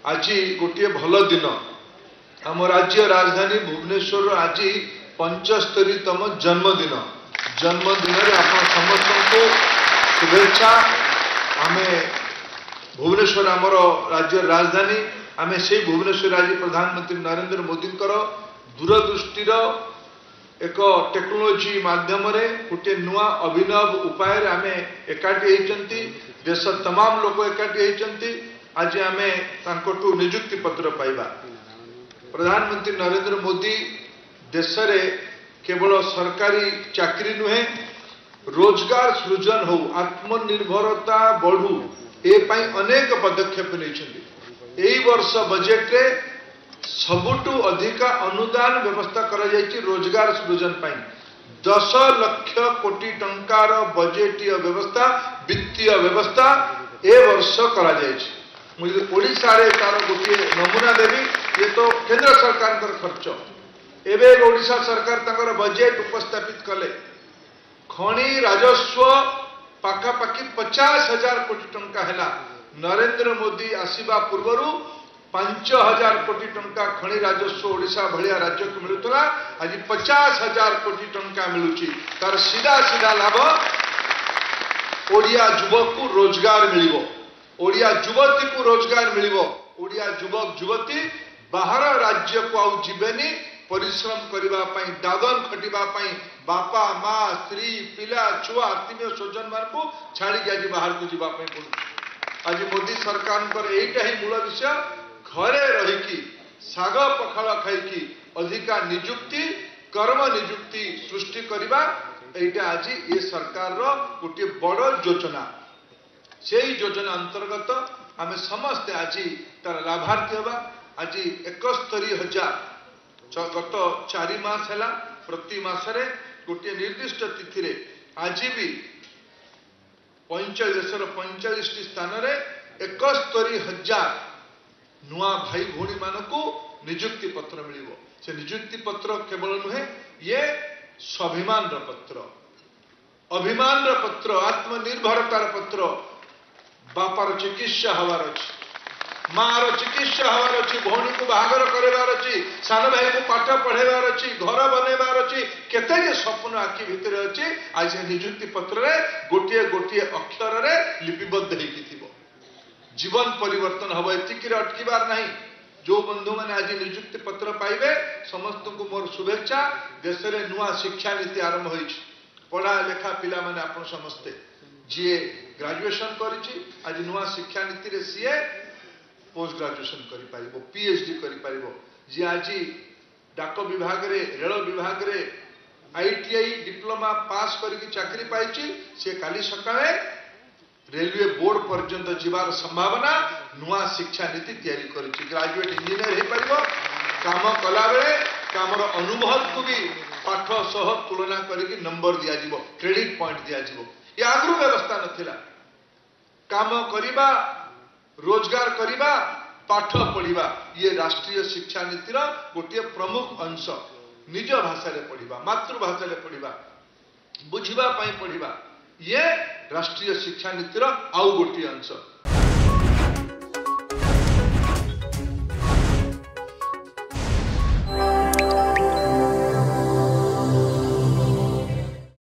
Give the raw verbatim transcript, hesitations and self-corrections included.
आज गोटे भल दिन आम राज्य राजधानी भुवनेश्वर आज पंचस्तरीतम जन्मदिन जन्मदिन आप समस्त को शुभेच्छा। आम भुवनेश्वर आमर राज्य राजधानी आम से भुवनेश्वर आज प्रधानमंत्री नरेंद्र मोदी दूरदृष्टिर एक टेक्नोलोजी माध्यम गोटे नुआ अभिनव उपाय आम एकाठी होती देश तमाम लोक एकाठी होती आज आम निजुक्ति पत्र पाइबा। प्रधानमंत्री नरेंद्र मोदी देश रे केवल सरकारी चाकरी नुहे रोजगार सृजन हो आत्मनिर्भरता बढ़ू ए पाई अनेक पदक्षेप नहीं। वर्ष बजेट रे सबुठु अधिका अनुदान व्यवस्था करा जायछि रोजगार सृजन पाई दस लक्ष कोटी टंकार बजेटीय व्यवस्था वित्तीय व्यवस्था ए वर्ष करा जायछि। मुझे ओडिशा रे तार गोटे नमूना देवी ये तो केंद्र सरकार खर्च एवं ओडिशा सरकार तंकर बजेट उपस्थापित कले खनि राजस्व पाखापाखि पचास हजार कोटी टंका है। नरेंद्र मोदी आसीबा पूर्वर पांच हजार कोटी टंका खनि राजस्व ओडिशा भलिया राज्य को मिलुतला आज पचास हजार कोटी टंका मिलुची। तार सीधा सीधा लाभ ओडिया युवक को रोजगार मिलिबो ओडिया युवती को रोजगार मिलिबो ओडिया युवक युवती बाहर राज्य को आउ जीवेनी परिश्रम करबा पई दादन खटिबा पई बापा माँ स्त्री पिला छुआ आत्मीय स्वजन मान को छाड़ी आज बाहर को जीवा पई पड़ू। आज मोदी सरकार कर एटा ही मूल विषय घरे रहीकि साग पखाल खाईकि अधिका निजुक्ति कर्म निजुक्ति सृष्टि करबा एटा आज ये सरकार रो गोटे बड़ योजना। से योजना अंतर्गत आम समस्ते आज तार लाभार्थी हवा। आज एकस्तरी हजार गत चारि मास है प्रति मासरे गोटे निर्दिष्ट तिथि रे आज भी पैंचाश पैंचाश स्थान में एकस्तरी हजार नुआ भाई भौणी मानू निजुक्ति पत्र मिल से निजुक्ति पत्र केवल नुहे ये स्वाभिमान पत्र अभिमान पत्र आत्मनिर्भरतार पत्र बापार चिकित्सा हवार अच्छी माँ चिकित्सा हवार अच्छी भौणी को बाहागर करार अच्छी सान भाई को पाठ पढ़ेबार अच्छी घर बनइबार अच्छी केते स्वप्न आखि भितर अच्छी आज निजुक्ति पत्र रे गोटे गोटे अक्षर रे लिपिबद्ध होती थी जीवन परिवर्तन हम एतिक अटकीबार नहीं। जो बंधु मैंने आज निजुक्ति पत्र पाइबे समस्त को मोर शुभेच्छा। देश में नुआ शिक्षा नीति आरंभ हो पढ़ा लेखा पिला माने आपण समस्ते जी ग्रेजुएशन करिछि आज नुआ शिक्षा नीति रे सीए पोस्ट ग्रेजुएशन करि पारिबो पीएचडी करि पारिबो जी आज डाक विभाग रे रेल विभाग रे आईटीआई डिप्लोमा पास करके चाकरी पाइछि से काली सकाळे रेलवे बोर्ड पर्यंत जीवार संभावना नुआ शिक्षा नीति तैयारी करिछि। ग्रेजुएट इंजीनियर हे पारिबो काम कला बेले कामर अनुभव को भी पाठ सह तुलना करके नंबर दिया जिवो क्रेडिट पॉइंट दिया जिवो ये आगु व्यवस्था नथिला। काम करिबा रोजगार करिबा पाठ पढ़िबा ये राष्ट्रीय शिक्षा नीतिर गोटे प्रमुख अंश। निज भाषा रे पढ़िबा मातृभाषा रे पढ़िबा बुझिबा पई पढ़िबा ये राष्ट्रीय शिक्षा नीतिर आउ गोटे अंश।